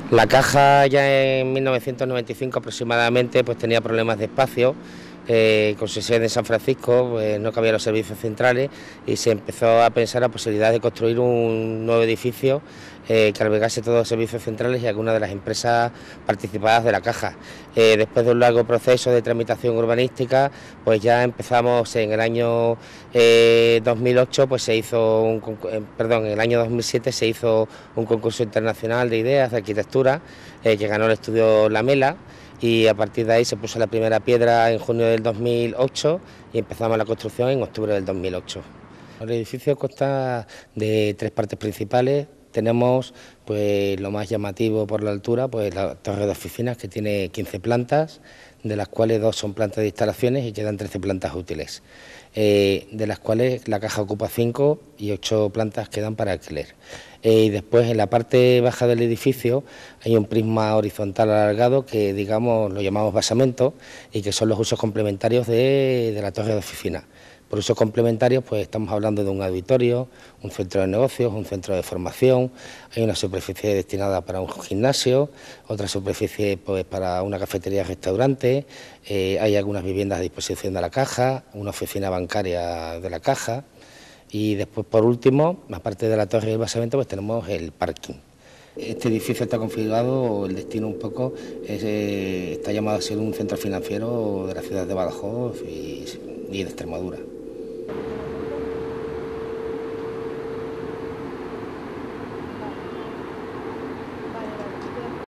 La Caja ya en 1995 aproximadamente pues tenía problemas de espacio, con su sede en San Francisco pues no cabían los servicios centrales y se empezó a pensar la posibilidad de construir un nuevo edificio que albergase todos los servicios centrales y algunas de las empresas participadas de la Caja. Después de un largo proceso de tramitación urbanística, pues ya empezamos en el año 2008, pues se hizo en el año 2007 se hizo un concurso internacional de ideas de arquitectura que ganó el estudio Lamela, y a partir de ahí se puso la primera piedra en junio del 2008 y empezamos la construcción en octubre del 2008. El edificio consta de tres partes principales. Tenemos pues lo más llamativo por la altura, pues la torre de oficinas, que tiene 15 plantas, de las cuales 2 son plantas de instalaciones y quedan 13 plantas útiles, de las cuales la Caja ocupa 5 y 8 plantas quedan para alquiler. Y después en la parte baja del edificio hay un prisma horizontal alargado que digamos lo llamamos basamento y que son los usos complementarios de la torre de oficina. Por usos complementarios pues estamos hablando de un auditorio, un centro de negocios, un centro de formación, hay una superficie destinada para un gimnasio, otra superficie pues para una cafetería-restaurante, hay algunas viviendas a disposición de la Caja, una oficina bancaria de la Caja. Y después, por último, aparte de la torre y el basamento, pues tenemos el parking. Este edificio está configurado, el destino un poco, está llamado a ser un centro financiero de la ciudad de Badajoz y de Extremadura.